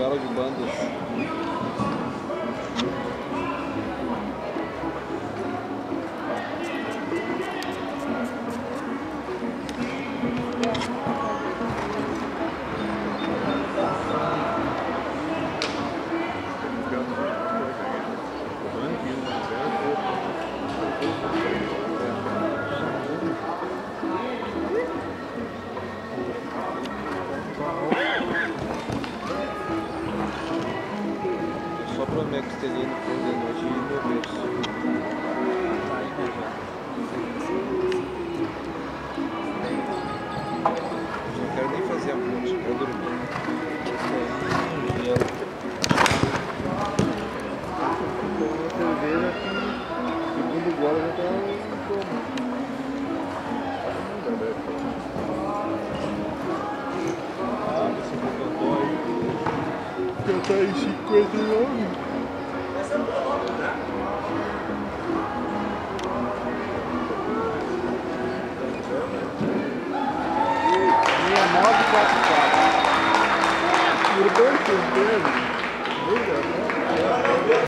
novela de bandas. Só para o Max ter ali no fundo da noite e meu berço. Não quero nem fazer a ponte, quero dormir. Cerveja que, segundo o gole, já tá em coma. Esse Já tá em 59. Por 2 por 13.